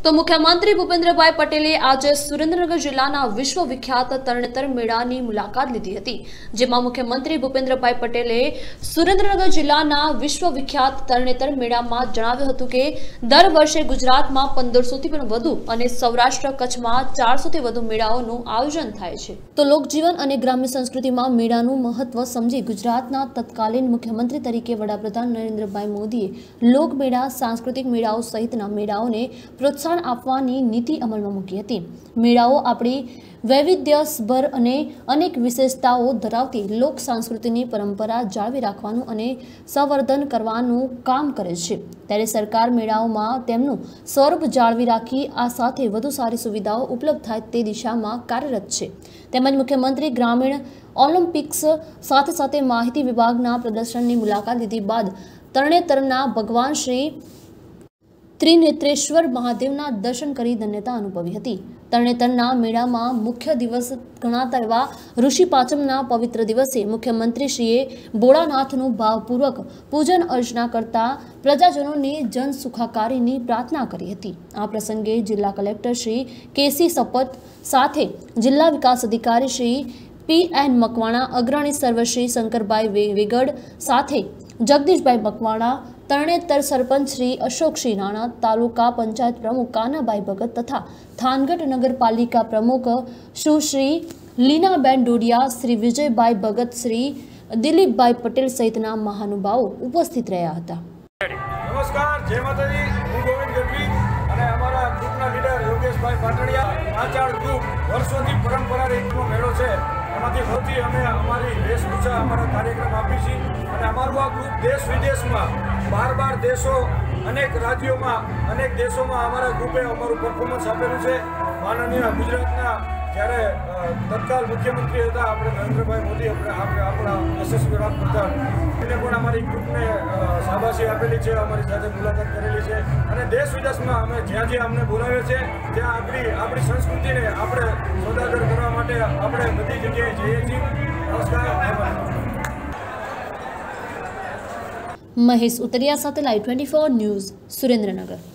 તો મુખ્યમંત્રી ભૂપેન્દ્રભાઈ પટેલે આજે સુરેન્દ્રનગર જિલ્લાના વિશ્વવિખ્યાત તરણેતર મેળાની મુલાકાત લીધી હતી, જેમાં મુખ્યમંત્રી ભૂપેન્દ્રભાઈ પટેલે સુરેન્દ્રનગર જિલ્લાના વિશ્વવિખ્યાત તરણેતર મેળામાં જણાવ્યું હતું કે દર વર્ષે ગુજરાતમાં 1500થી પણ વધુ અને સૌરાષ્ટ્ર કચ્છમાં 400થી વધુ મેળાઓનું આયોજન થાય છે। તો લોકજીવન અને ગ્રામ્ય સંસ્કૃતિમાં મેળાનું મહત્વ સમજી ગુજરાતના તત્કાલીન મુખ્યમંત્રી તરીકે વડાપ્રધાન નરેન્દ્રભાઈ મોદીએ લોકમેળા, સાંસ્કૃતિક મેળાઓ સહિતના મેળાઓને પ્રોત્સાહન આપવાની નીતિ અમલમાં મૂકી હતી। મેળાઓ આપણી વૈવિધ્યસભર અને અનેક વિશેષતાઓ ધરાવતી લોક સંસ્કૃતિની પરંપરા જાળવી રાખવાનું અને સંવર્ધન કરવાનું કામ કરે છે, ત્યારે સરકાર મેળાઓમાં તેમનું સ્વરૂપ જાળવી રાખી આ સાથે વધુ સારી સુવિધાઓ ઉપલબ્ધ થાય તે દિશામાં કાર્યરત છે। તેમજ મુખ્યમંત્રી ગ્રામીણ ઓલિમ્પિક્સ સાથે સાથે માહિતી વિભાગના પ્રદર્શનની મુલાકાત લીધી બાદ તરણેતરના ભગવાન શ્રી त्रिनेत्रेश्वर महादेवना दर्शन करी धन्यता अनुभवी हती। तरणेतरना मेळामां मुख्य दिवस गणाता एवा ऋषि पाचमना पवित्र दिवसे मुख्यमंत्रीश्रीए भोळानाथनुं भावपूर्वक पूजन अर्चना करता प्रजाजनोनी जन सुखाकारीनी प्रार्थना करी हती। आ प्रसंगे जिल्ला कलेक्टर श्री केसी सपत साथे जिल्ला विकास अधिकारी श्री पी.एन. मकवाणा, अग्रणी सर्वश्री शंकरभाई वेगड़ साथे जगदीशभाई मकवाणा, तरणेतर सरपंच श्री अशोक श्री राणा, तालुका पंचायत प्रमुख कानाभाई भगत तथा थानगढ़ नगरपालिका प्रमुख सुश्री लीनाबेन डोडिया, श्री विजयभाई भगत, श्री दिलीपभाई पटेल सहितना महानुभावों उपस्थित रह्या हता। नमस्कार, जय माताजी। हूँ गोविंद गढ़वी અને અમારા ગ્રુપના લીડર યોગેશભાઈ પાટણિયા। આચાર ગ્રુપ વર્ષોથી પરંપરા રીતનો મેળો છે, એમાંથી સૌથી અમે અમારી વેશભૂષા અમારા કાર્યક્રમ આપી છીએ અને અમારું આ ગ્રુપ દેશ વિદેશમાં 12 દેશો, અનેક રાજ્યોમાં, અનેક દેશોમાં અમારા ગ્રુપે અમારું પરફોર્મન્સ આપેલું છે। માનનીય ગુજરાતના જ્યારે તત્કાલ મુખ્યમંત્રી હતા આપણે નરેન્દ્રભાઈ મોદી, આપણા યશસ્વી વડાપ્રધાન, એને પણ અમારી ગ્રુપને શાબાશી આપેલી છે, અમારી સાથે મુલાકાત કરેલી છે અને દેશ વિદેશમાં અમે જ્યાં જ્યાં અમને બોલાવે છે ત્યાં આપણી સંસ્કૃતિને આપણે સોદાગર કરવા માટે આપણે બધી જગ્યાએ જઈએ છીએ। નમસ્કાર। महेश उतरिया साथे लाइव 24 न्यूज सुरेंद्रनगर।